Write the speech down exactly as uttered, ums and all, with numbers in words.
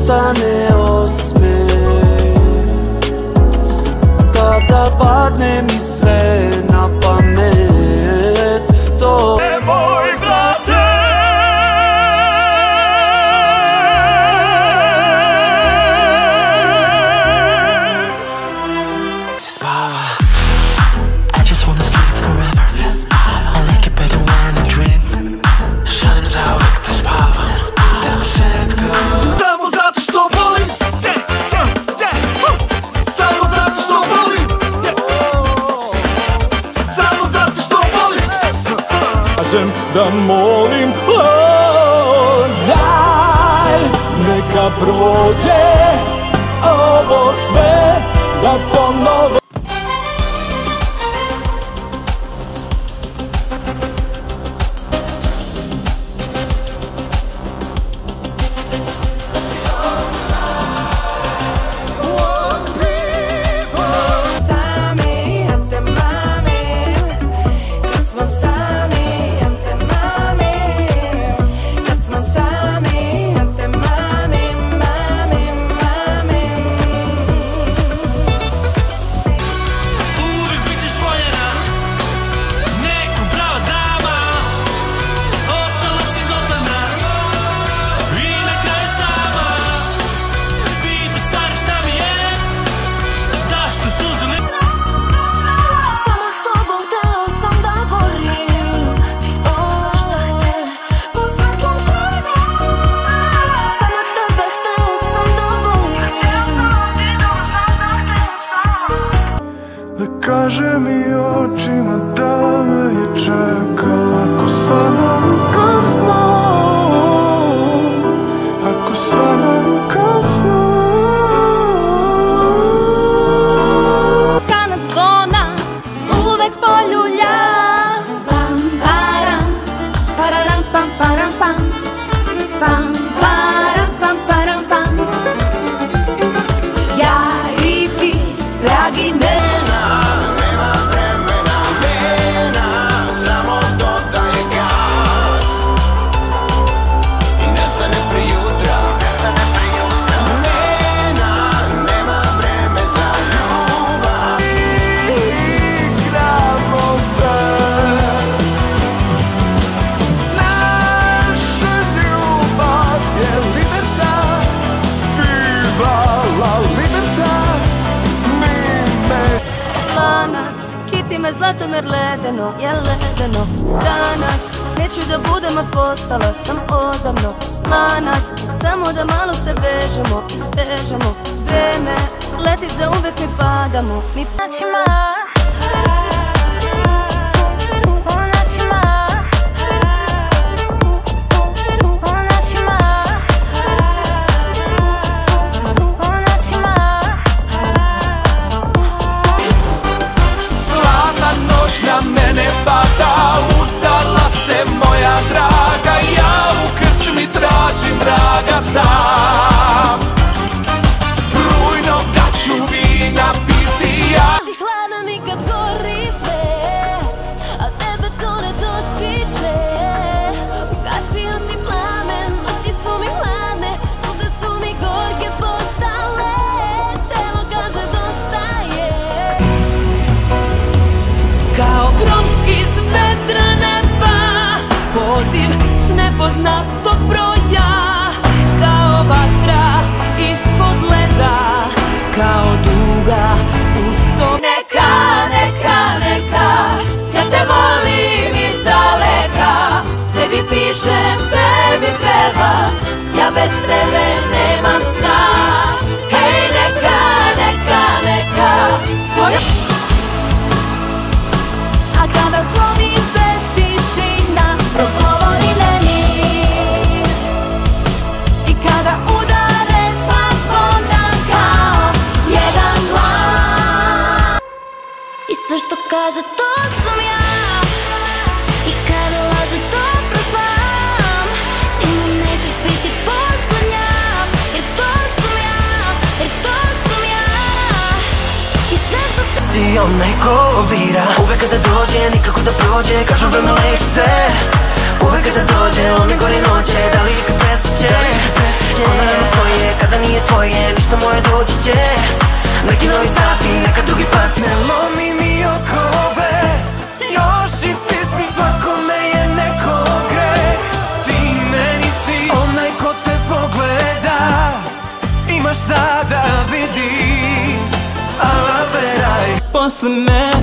ostane osmeh. Tada padne mi sve na pamet. To je moj brate. Da molim, oh, daj, neka prođe ovo sve, da ponovo. Kaže mi očima da me je čeka, ako stvarno kasno, ako stvarno kasno. Skana zona uvek poljulja. Pam, param, pararam, pam, param, pam. Pam, param, pam, param, pam. Ja i ti, dragi ne. Me Zlatomir ledeno, je ledeno. Stranac, neću da budem, a postala sam odavno. Manac, samo da malo se vežemo i stežemo. Vreme leti, za uvek mi padamo. Mi noćima, po noćima, po noćima, po noćima. Na mene pada, udala se moja draga, ja u krčmi tražim vraga sam. Rujno da ću vina piti ja. Si hlada nikad gori sve, al tebe to ne dotiče. Ugasio si plamen, oči su mi hladne, suze su mi gorke postale. Telo kaže dosta je. Kao grom iz vedra neba, poziv s nepoznatog broja. Kao vatra ispod leda, kao duga usto. Neka, neka, neka, ja te volim iz daleka. Tebi pišem, tebi pevam, ja bez tebe nemam sna. Hej, neka, neka, neka, moja. A kada zlomi se tišina, progovori meni. I kada udare sva zvona kao jedan glas. I sve što kaže to sam ja. I kada laže dobro znam. Ti mu nećeš biti poslednja. Jer to sam ja, jer to sam ja. I sve što kaže ti onaj ko bira. Uvek kada dođe, nikako da prođe. Kažu vreme leči sve. Uvek kada dođe, on mi gori noće. Da li ikad prestaće? Ona nema svoje kada Sada nije tvoje, ništa moje doći će. Neki novi sati, neka drugi pat. Ne lomi mi okove, još ih stisni, svakome je neko greh. Ti meni si onaj ko te pogleda, imaš sada vidi, ala veraj. Posle mene